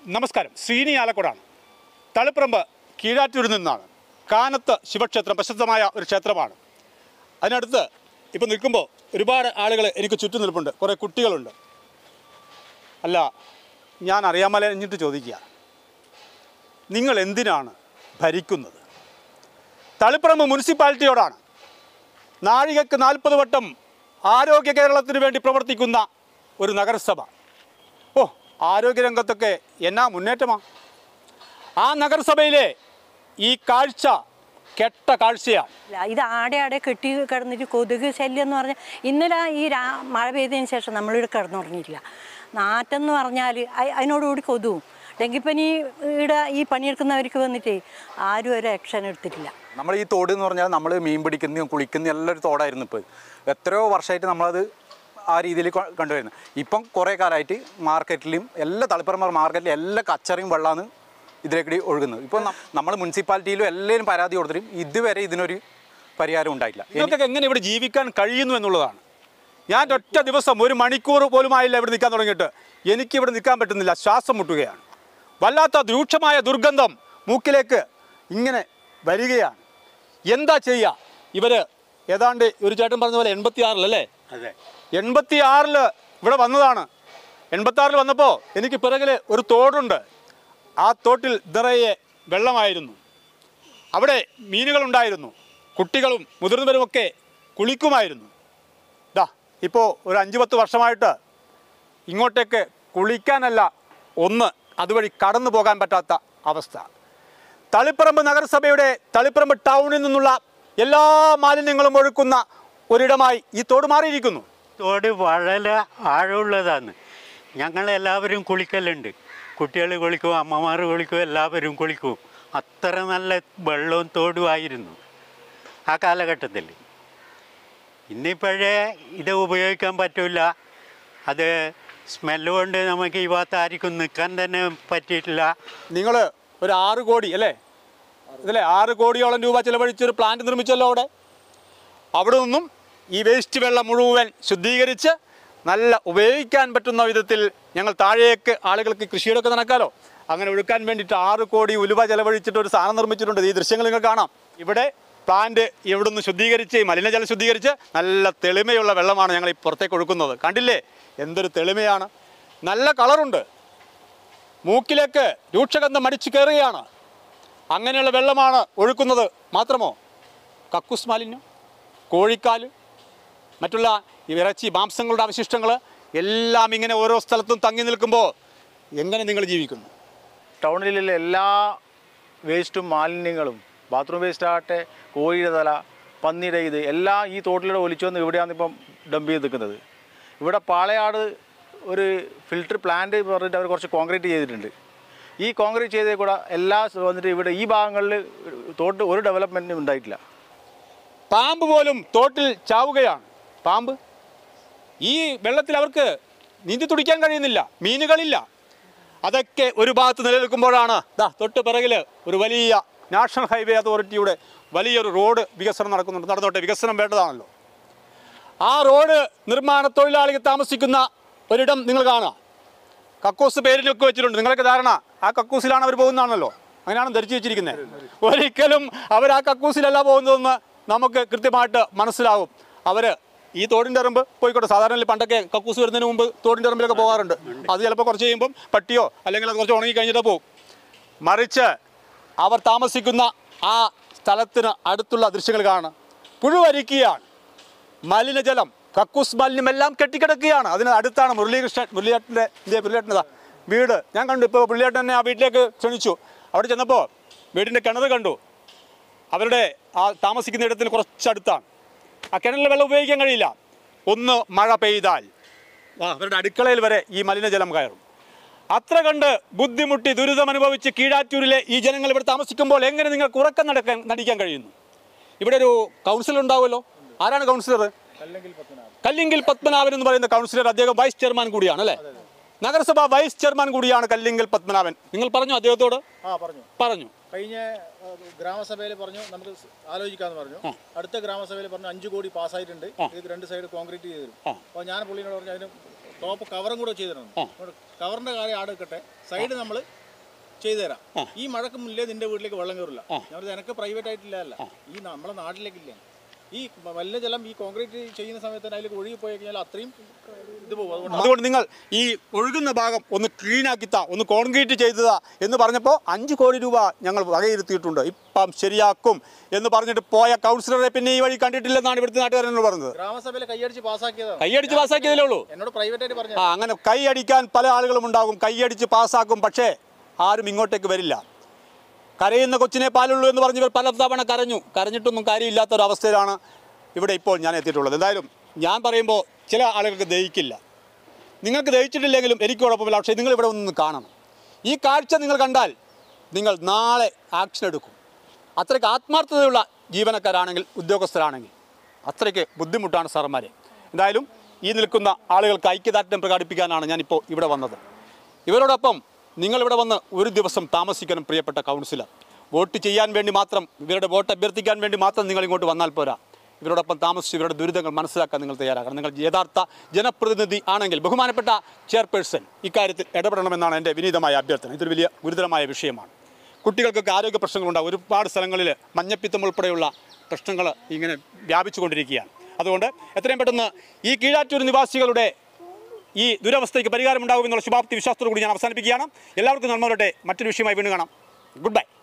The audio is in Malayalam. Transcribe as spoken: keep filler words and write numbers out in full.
നമസ്കാരം. ശ്രീനി ആലക്കോടാണ്. തളിപ്പറമ്പ് കീഴാറ്റൂരിൽ നിന്നാണ്. കാനത്ത് ശിവക്ഷേത്രം പ്രസിദ്ധമായ ഒരു ക്ഷേത്രമാണ്. അതിനടുത്ത് ഇപ്പോൾ നിൽക്കുമ്പോൾ ഒരുപാട് ആളുകൾ എനിക്ക് ചുറ്റും നിൽപ്പുണ്ട്. കുറേ കുട്ടികളുണ്ട്. അല്ല, ഞാൻ അറിയാമല എന്നിട്ട് ചോദിക്കുക, നിങ്ങൾ എന്തിനാണ് ഭരിക്കുന്നത്? തളിപ്പറമ്പ് മുനിസിപ്പാലിറ്റിയോടാണ്. നാഴികയ്ക്ക് നാൽപ്പത് വട്ടം ആരോഗ്യ കേരളത്തിന് വേണ്ടി പ്രവർത്തിക്കുന്ന ഒരു നഗരസഭ. ഓ, ആരോഗ്യരംഗത്തൊക്കെ എന്നാ മുന്നേറ്റമാണ്! ആ നഗരസഭയിലെ ഈ കാഴ്ച കെട്ട കാഴ്ചയാണ്. ഇത് ആടെ ആടെ കെട്ടി കിടന്നിട്ട് കൊതുക് ശല്യം എന്ന് പറഞ്ഞാൽ ഇന്നലെ ഈ രാ മഴ പെയ്തതിന് ശേഷം നമ്മളിവിടെ കിടന്നുറങ്ങിയില്ല. നാറ്റെന്ന് പറഞ്ഞാൽ അതിനോടുകൂടി കൊതുവും ഡെങ്കിപ്പനി ഇവിടെ ഈ പണിയെടുക്കുന്നവർക്ക് വന്നിട്ട് ആരും ഒരു ആക്ഷൻ എടുത്തിട്ടില്ല. നമ്മൾ ഈ തോട് എന്ന് പറഞ്ഞാൽ നമ്മൾ മീൻ പിടിക്കുന്നതും കുളിക്കുന്ന എല്ലാം ഒരു തോടായിരുന്നു. ഇപ്പോൾ എത്രയോ വർഷമായിട്ട് നമ്മളത് ആ രീതിയിൽ കണ്ടുവരുന്നത്. ഇപ്പം കുറേ കാലമായിട്ട് മാർക്കറ്റിലും എല്ലാ തളിപ്പറമ്പ് മാർക്കറ്റിലും എല്ലാ കച്ചറയും വെള്ളമാണ് ഇതിലേക്കൂടി ഒഴുകുന്നത്. ഇപ്പോൾ നമ്മൾ മുനിസിപ്പാലിറ്റിയിലും എല്ലാവരും പരാതി കൊടുത്തിട്ടും ഇതുവരെ ഇതിനൊരു പരിഹാരം ഉണ്ടായില്ല. ഇതൊക്കെ എങ്ങനെ ഇവിടെ ജീവിക്കാൻ കഴിയുന്നു എന്നുള്ളതാണ്. ഞാൻ ഒറ്റ ദിവസം ഒരു മണിക്കൂർ പോലും ആയില്ല ഇവിടെ നിൽക്കാൻ തുടങ്ങിയിട്ട്. എനിക്കിവിടെ നിൽക്കാൻ പറ്റുന്നില്ല, ശ്വാസം മുട്ടുകയാണ്. വല്ലാത്ത രൂക്ഷമായ ദുർഗന്ധം മൂക്കിലേക്ക് ഇങ്ങനെ വരികയാണ്. എന്താ ചെയ്യുക? ഇവർ ഏതാണ്ട് ഒരു ചേട്ടൻ പറഞ്ഞ പോലെ എൺപത്തി ആറിലല്ലേ? അതെ, എൺപത്തി ആറിൽ ഇവിടെ വന്നതാണ്. എൺപത്തി ആറിൽ വന്നപ്പോൾ എനിക്ക് പിറകിൽ ഒരു തോടുണ്ട്. ആ തോട്ടിൽ നിറയെ വെള്ളമായിരുന്നു. അവിടെ മീനുകളുണ്ടായിരുന്നു. കുട്ടികളും മുതിർന്നവരുമൊക്കെ കുളിക്കുമായിരുന്നു. ഇതാ ഇപ്പോൾ ഒരു അഞ്ച് പത്ത് വർഷമായിട്ട് ഇങ്ങോട്ടേക്ക് കുളിക്കാനല്ല, ഒന്ന് അതുവഴി കടന്നു പോകാൻ പറ്റാത്ത അവസ്ഥ. തളിപ്പറമ്പ് നഗരസഭയുടെ തളിപ്പറമ്പ് ടൗണിൽ നിന്നുള്ള എല്ലാ മാലിന്യങ്ങളും ഒഴുക്കുന്ന ഒരിടമായി ഈ തോട് മാറിയിരിക്കുന്നു. തോട് വളരെ ആഴമുള്ളതാണ്. ഞങ്ങളെല്ലാവരും കുളിക്കലുണ്ട്. കുട്ടികൾ കുളിക്കും, അമ്മമാർ കുളിക്കും, എല്ലാവരും കുളിക്കും. അത്ര നല്ല വെള്ളവും തോടുമായിരുന്നു ആ കാലഘട്ടത്തിൽ. ഇന്നിപ്പോഴേ ഇത് ഉപയോഗിക്കാൻ പറ്റില്ല. അത് സ്മെല്ല് കൊണ്ട് നമുക്ക് ഈ ഭാഗത്ത് ആർക്കും നിൽക്കാൻ തന്നെ പറ്റിയിട്ടില്ല. നിങ്ങൾ ഒരു ആറ് കോടി അല്ലേ ഇതല്ലേ ആറ് കോടിയോളം രൂപ ചിലവഴിച്ചൊരു പ്ലാന്റ് നിർമ്മിച്ചല്ലോ അവിടെ. അവിടെ നിന്നും ഈ വേസ്റ്റ് വെള്ളം മുഴുവൻ ശുദ്ധീകരിച്ച് നല്ല ഉപയോഗിക്കാൻ പറ്റുന്ന വിധത്തിൽ ഞങ്ങൾ താഴേക്ക് ആളുകൾക്ക് കൃഷിയോടൊക്കെ നടക്കാമല്ലോ, അങ്ങനെ ഒഴുക്കാൻ വേണ്ടിയിട്ട് ആറ് കോടി ഉലുവ ചിലവഴിച്ചിട്ട് ഒരു സാധനം നിർമ്മിച്ചിട്ടുണ്ട്. ഈ ദൃശ്യങ്ങൾ നിങ്ങൾ കാണാം. ഇവിടെ പ്ലാന്റ് ഇവിടെ നിന്ന് ശുദ്ധീകരിച്ച് മലിനജലം ശുദ്ധീകരിച്ച് നല്ല തെളിമയുള്ള വെള്ളമാണ് ഞങ്ങൾ ഈ പുറത്തേക്ക് ഒഴുക്കുന്നത്. കണ്ടില്ലേ എന്തൊരു തെളിമയാണ്! നല്ല കളറുണ്ട്. മൂക്കിലേക്ക് രൂക്ഷഗന്ധം അടിച്ചു കയറുകയാണ്. അങ്ങനെയുള്ള വെള്ളമാണ് ഒഴുക്കുന്നത്. മാത്രമോ, കക്കൂസ് മാലിന്യം, കോഴിക്കാല്, മറ്റുള്ള ഇറച്ചി മാംസങ്ങളുടെ അവശിഷ്ടങ്ങൾ എല്ലാം ഇങ്ങനെ ഓരോ സ്ഥലത്തും തങ്ങി നിൽക്കുമ്പോൾ എങ്ങനെ നിങ്ങൾ ജീവിക്കുന്നു? ടൗണിലെ എല്ലാ വേസ്റ്റും മാലിന്യങ്ങളും, ബാത്റൂം വേസ്റ്റ് ആകട്ടെ, കോഴിയുടെ തല, പന്നിയുടെ ഇത് എല്ലാം ഈ തോട്ടിലൂടെ ഒലിച്ചു വന്ന് ഇവിടെയാണ് ഇപ്പം ഡംപ് ചെയ്ത് നിൽക്കുന്നത്. ഇവിടെ പാളയാട് ഒരു ഫിൽട്ടർ പ്ലാന്റ് പറഞ്ഞിട്ട് അവർ കുറച്ച് കോൺക്രീറ്റ് ചെയ്തിട്ടുണ്ട്. ഈ കോൺക്രീറ്റ് ചെയ്തേ കൂടെ എല്ലാ വന്നിട്ട് ഇവിടെ ഈ ഭാഗങ്ങളിൽ തോട്ട് ഒരു ഡെവലപ്മെൻറ്റും ഉണ്ടായിട്ടില്ല. പാമ്പ് പോലും തോട്ടിൽ ചാവുകയാണ്. പാമ്പ് ഈ വെള്ളത്തിൽ അവർക്ക് നീന്തി തുടിക്കാൻ കഴിയുന്നില്ല. മീനുകളില്ല. അതൊക്കെ ഒരു ഭാഗത്ത് നിലനിൽക്കുമ്പോഴാണ് ദാ തൊട്ട് പിറകിൽ ഒരു വലിയ നാഷണൽ ഹൈവേ അതോറിറ്റിയുടെ വലിയൊരു റോഡ് വികസനം നടക്കുന്നുണ്ട്. നടന്നോട്ടെ, വികസനം വേണ്ടതാണല്ലോ. ആ റോഡ് നിർമ്മാണ തൊഴിലാളികൾ താമസിക്കുന്ന ഒരിടം നിങ്ങൾ കാണുക. കക്കൂസ് പേരിലൊക്കെ വെച്ചിട്ടുണ്ട്. നിങ്ങൾക്ക് ധാരണ ആ കക്കൂസിലാണ് അവർ പോകുന്നതാണല്ലോ. അങ്ങനെയാണ് ധരിച്ചു വെച്ചിരിക്കുന്നത്. ഒരിക്കലും അവർ ആ കക്കൂസിലല്ല പോകുന്നതെന്ന് നമുക്ക് കൃത്യമായിട്ട് മനസ്സിലാവും. അവർ ഈ തോടിൻ്റെ ഇറമ്പ് പോയിക്കോട്ടെ. സാധാരണ പണ്ടൊക്കെ കക്കൂസ് വരുന്നതിന് മുമ്പ് തോടിൻ്റെ ഇറമ്പിലൊക്കെ പോകാറുണ്ട്. അത് ചിലപ്പോൾ കുറച്ച് കഴിയുമ്പം പട്ടിയോ അല്ലെങ്കിൽ അത് കുറച്ച് ഉണങ്ങി കഴിഞ്ഞിട്ട് പോകും. മറിച്ച് അവർ താമസിക്കുന്ന ആ സ്ഥലത്തിന് അടുത്തുള്ള ദൃശ്യങ്ങൾ കാണുക. പുഴുവരിക്കുകയാണ്. മലിനജലം, കക്കൂസ് മാലിന്യമെല്ലാം കെട്ടിക്കിടക്കുകയാണ്. അതിന് അടുത്താണ് മുരളീകൃഷ്ണൻ മുരളിയേട്ടൻ്റെ ഇതേ മുരളിയേട്ടൻ്റെതാ വീട്. ഞാൻ കണ്ടു. ഇപ്പോൾ മുരളിയേട്ടൻ എന്നെ ആ വീട്ടിലേക്ക് ക്ഷണിച്ചു. അവിടെ ചെന്നപ്പോൾ വീടിൻ്റെ കിണർ കണ്ടു. അവരുടെ ആ താമസിക്കുന്ന ഇടത്തിന് കുറച്ചടുത്താണ്. ആ കിണറിലെ വെള്ളം ഉപയോഗിക്കാൻ കഴിയില്ല. ഒന്ന് മഴ പെയ്താൽ അവരുടെ അടുക്കളയിൽ വരെ ഈ മലിനജലം കയറും. അത്ര കണ്ട് ബുദ്ധിമുട്ടി ദുരിതമനുഭവിച്ച് കീഴാറ്റൂരിലെ ഈ ജനങ്ങൾ ഇവിടെ താമസിക്കുമ്പോൾ എങ്ങനെ നിങ്ങൾക്ക് ഉറക്കം നടക്കാൻ നടിക്കാൻ കഴിയുന്നു? ഇവിടെ ഒരു കൗൺസിലർ ഉണ്ടാവുമല്ലോ. ആരാണ് കൗൺസിലർ? കല്ലിങ്കിൽ പത്മനാഭൻ എന്ന് പറയുന്ന കൗൺസിലർ. അദ്ദേഹം വൈസ് ചെയർമാൻ കൂടിയാണ് അല്ലേ? നഗരസഭ വൈസ് ചെയർമാൻ കൂടിയാണ് കല്ലിങ്കിൽ പത്മനാഭൻ. നിങ്ങൾ പറഞ്ഞു അദ്ദേഹത്തോട്? പറഞ്ഞു. കഴിഞ്ഞ ഗ്രാമസഭയിൽ പറഞ്ഞു നമുക്ക് ആലോചിക്കാമെന്ന് പറഞ്ഞു. അടുത്ത ഗ്രാമസഭയിൽ പറഞ്ഞു അഞ്ച് കോടി പാസ്സായിട്ടുണ്ട്, ഇത് രണ്ട് സൈഡ് കോൺക്രീറ്റ് ചെയ്തു തരും. അപ്പോൾ ഞാൻ പുള്ളിനോട് പറഞ്ഞു അതിന് ടോപ്പ് കവറും കൂടെ ചെയ്തു തരണം. കവറിന്റെ കാര്യം ആടെ വെക്കട്ടെ, സൈഡ് നമ്മൾ ചെയ്തു തരാം. ഈ മഴക്ക് മുന്നേ നിന്റെ വീട്ടിലേക്ക് വെള്ളം കയറില്ല. ഞാൻ എനിക്ക് പ്രൈവറ്റ് ആയിട്ടില്ല, അല്ല ഈ നമ്മളെ നാട്ടിലേക്കില്ല. ഈ മലിനജലം ഈ കോൺക്രീറ്റ് ചെയ്യുന്ന സമയത്ത് അതിലേക്ക് ഒഴുകി പോയി കഴിഞ്ഞാൽ അത്രയും ഇത് പോകും. അതുകൊണ്ട് നിങ്ങൾ ഈ ഒഴുകുന്ന ഭാഗം ഒന്ന് ക്ലീൻ ആക്കിത്താ, ഒന്ന് കോൺക്രീറ്റ് ചെയ്തതാ എന്ന് പറഞ്ഞപ്പോൾ അഞ്ച് കോടി രൂപ ഞങ്ങൾ വകയിരുത്തിയിട്ടുണ്ട്, ഇപ്പം ശരിയാക്കും എന്ന് പറഞ്ഞിട്ട് പോയ കൗൺസിലറെ പിന്നെ ഈ വഴി കണ്ടിട്ടില്ലെന്നാണ് ഇവിടുത്തെ നാട്ടുകാരനോട് പറഞ്ഞത്. ഗ്രാമസഭയിൽ കൈയടിച്ച് പാസ്സാക്കിയതാണ്. കൈയടിച്ച് പാസ്സാക്കിയതേ ഉള്ളൂ. എന്നോട് പ്രൈവറ്റ് ആയിട്ട് പറഞ്ഞു. ആ അങ്ങനെ കൈയടിക്കാൻ പല ആളുകളും ഉണ്ടാകും, കൈയടിച്ച് പാസ്സാക്കും, പക്ഷേ ആരും ഇങ്ങോട്ടേക്ക് വരില്ല. കരയുന്ന കൊച്ചിനെ പാലുള്ളൂ എന്ന് പറഞ്ഞവർ പല തവണ കരഞ്ഞു, കരഞ്ഞിട്ടൊന്നും കാര്യമില്ലാത്തൊരവസ്ഥയിലാണ് ഇവിടെ ഇപ്പോൾ ഞാൻ എത്തിയിട്ടുള്ളത്. എന്തായാലും ഞാൻ പറയുമ്പോൾ ചില ആളുകൾക്ക് ദഹിക്കില്ല. നിങ്ങൾക്ക് ദഹിച്ചിട്ടില്ലെങ്കിലും എനിക്ക് കുഴപ്പമില്ല, പക്ഷേ നിങ്ങൾ ഇവിടെ ഒന്ന് കാണണം. ഈ കാഴ്ച നിങ്ങൾ കണ്ടാൽ നിങ്ങൾ നാളെ ആക്ഷൻ എടുക്കും. അത്രയ്ക്ക് ആത്മാർത്ഥതയുള്ള ജീവനക്കാരാണെങ്കിൽ, ഉദ്യോഗസ്ഥരാണെങ്കിൽ അത്രയ്ക്ക് ബുദ്ധിമുട്ടാണ് സാറന്മാരെ. എന്തായാലും ഈ നിൽക്കുന്ന ആളുകൾക്ക് ഐക്യദാർഢ്യം പ്രകടിപ്പിക്കാനാണ് ഞാനിപ്പോൾ ഇവിടെ വന്നത്. ഇവരോടൊപ്പം നിങ്ങളിവിടെ വന്ന് ഒരു ദിവസം താമസിക്കണം പ്രിയപ്പെട്ട കൗൺസിലർ. വോട്ട് ചെയ്യാൻ വേണ്ടി മാത്രം, ഇവരുടെ വോട്ട് അഭ്യർത്ഥിക്കാൻ വേണ്ടി മാത്രം നിങ്ങൾ ഇങ്ങോട്ട് വന്നാൽ പോരാ. ഇവരോടൊപ്പം താമസിച്ച് ഇവരുടെ ദുരിതങ്ങൾ മനസ്സിലാക്കാൻ നിങ്ങൾ തയ്യാറാക്കണം. നിങ്ങൾ യഥാർത്ഥ ജനപ്രതിനിധി ആണെങ്കിൽ ബഹുമാനപ്പെട്ട ചെയർപേഴ്സൺ ഇക്കാര്യത്തിൽ ഇടപെടണമെന്നാണ് എൻ്റെ വിനീതമായ അഭ്യർത്ഥന. ഇതൊരു വലിയ ഗുരുതരമായ വിഷയമാണ്. കുട്ടികൾക്കൊക്കെ ആരോഗ്യ പ്രശ്നങ്ങളുണ്ടാകും. ഒരുപാട് സ്ഥലങ്ങളിൽ മഞ്ഞപ്പിത്തം ഉൾപ്പെടെയുള്ള പ്രശ്നങ്ങൾ ഇങ്ങനെ വ്യാപിച്ചു കൊണ്ടിരിക്കുകയാണ്. അതുകൊണ്ട് എത്രയും പെട്ടെന്ന് ഈ കീഴാറ്റൂർ നിവാസികളുടെ ഈ ദുരവസ്ഥയ്ക്ക് പരിഹാരമുണ്ടാകുമെന്നുള്ള ശുഭാപ്തി വിശ്വാസത്തോടു കൂടി ഞാൻ അവസാനിപ്പിക്കുകയാണ്. എല്ലാവർക്കും നന്മ വരട്ടെ. മറ്റൊരു വിഷയമായി വീണ്ടും കാണാം. Good by.